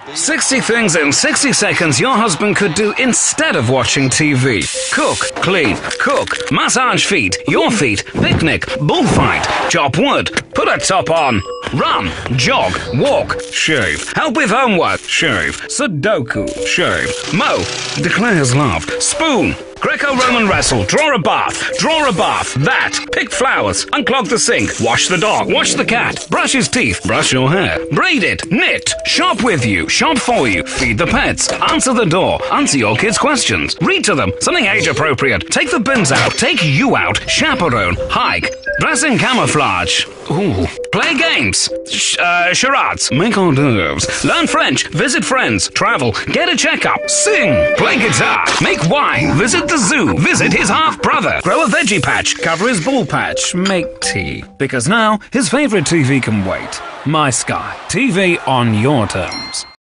60 things in 60 seconds your husband could do instead of watching TV. Cook, clean, cook, massage feet, your feet, picnic, bullfight, chop wood, put a top on, run, jog, walk, shave, help with homework, shave, Sudoku, shave, mow, declare his love, spoon, Greco-Roman wrestle, draw a bath, that, pick flowers, unclog the sink, wash the dog, wash the cat, brush his teeth, brush your hair, braid it, knit, shop with you, shop for you, feed the pets, answer the door, answer your kids' questions, read to them, something age-appropriate, take the bins out, take you out, chaperone, hike, dress in camouflage, ooh, play games, charades, make hors d'oeuvres, learn French, visit friends, travel, get a checkup, sing, play guitar, make wine, visit the zoo, visit his half-brother, grow a veggie patch, cover his ball patch, make tea. Because now, his favorite TV can wait. My Sky. TV on your terms.